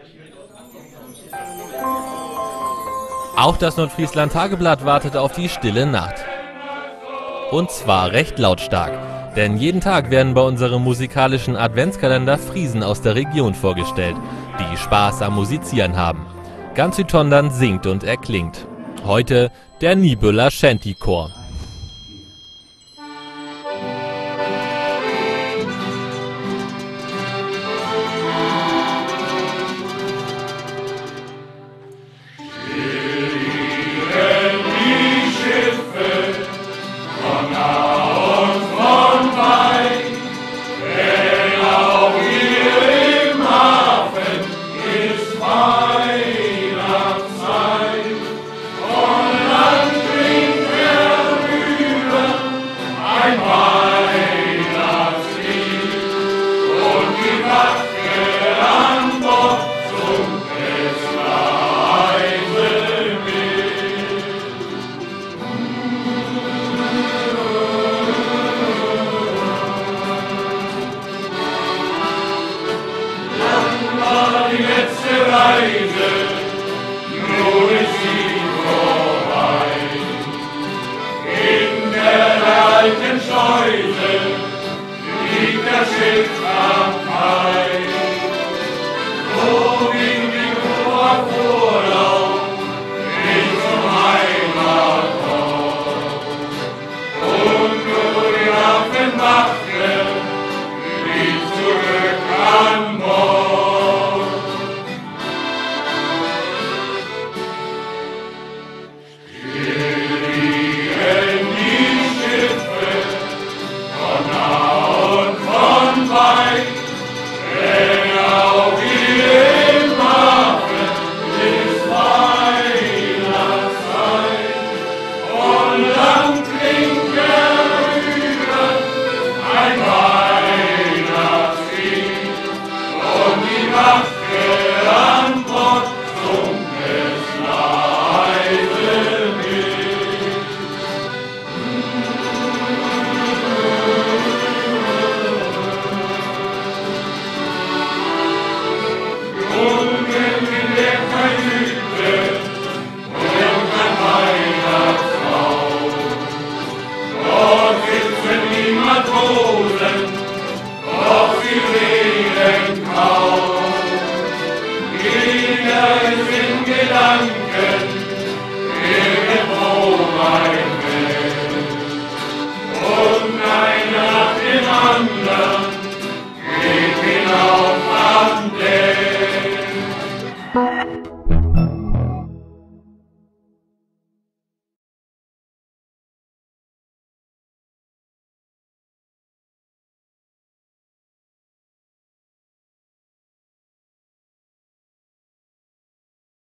Auch das Nordfriesland Tageblatt wartet auf die stille Nacht. Und zwar recht lautstark. Denn jeden Tag werden bei unserem musikalischen Adventskalender Friesen aus der Region vorgestellt, die Spaß am Musizieren haben. Ganz Südtondern singt und erklingt. Heute der Niebüller Shanty-Chor. Gedanken